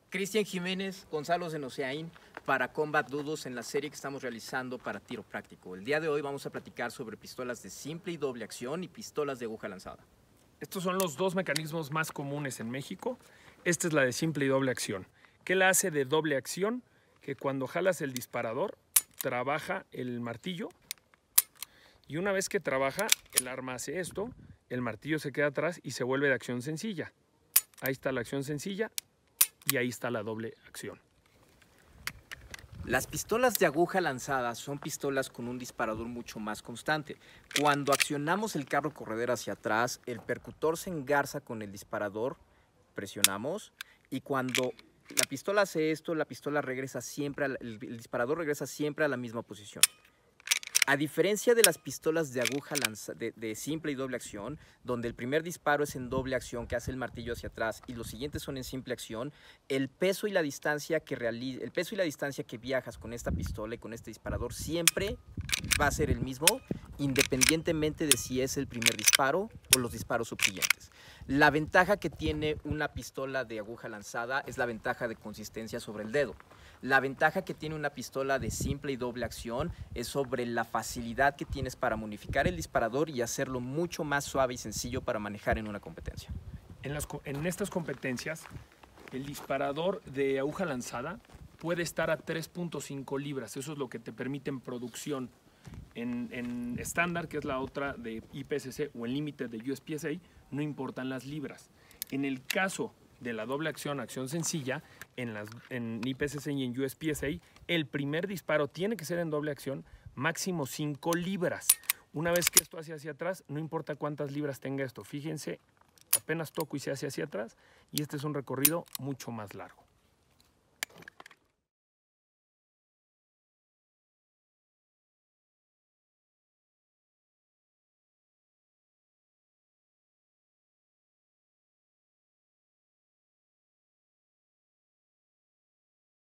Cristian Jiménez, Gonzalo Zenoseaín para Combat Dudos en la serie que estamos realizando para tiro práctico. El día de hoy vamos a platicar sobre pistolas de simple y doble acción y pistolas de aguja lanzada. Estos son los dos mecanismos más comunes en México. Esta es la de simple y doble acción. ¿Qué la hace de doble acción? Que cuando jalas el disparador, trabaja el martillo y una vez que trabaja, el arma hace esto, el martillo se queda atrás y se vuelve de acción sencilla. Ahí está la acción sencilla y ahí está la doble acción. Las pistolas de aguja lanzada son pistolas con un disparador mucho más constante. Cuando accionamos el carro corredor hacia atrás, el percutor se engarza con el disparador, presionamos, y cuando la pistola hace esto, la pistola regresa siempre, el disparador regresa siempre a la misma posición. A diferencia de las pistolas de aguja de simple y doble acción, donde el primer disparo es en doble acción, que hace el martillo hacia atrás, y los siguientes son en simple acción, el peso y la distancia que viajas con esta pistola y con este disparador siempre va a ser el mismo, independientemente de si es el primer disparo o los disparos subsiguientes. La ventaja que tiene una pistola de aguja lanzada es la ventaja de consistencia sobre el dedo. La ventaja que tiene una pistola de simple y doble acción es sobre la facilidad que tienes para modificar el disparador y hacerlo mucho más suave y sencillo para manejar en una competencia. En estas competencias, el disparador de aguja lanzada puede estar a 3.5 libras. Eso es lo que te permite en producción. En estándar, que es la otra de IPSC, o en límite de USPSA, no importan las libras. En el caso de la doble acción, acción sencilla, en IPSC y en USPSA, el primer disparo tiene que ser en doble acción, máximo 5 libras. Una vez que esto hace hacia atrás, no importa cuántas libras tenga esto. Fíjense, apenas toco y se hace hacia atrás, y este es un recorrido mucho más largo.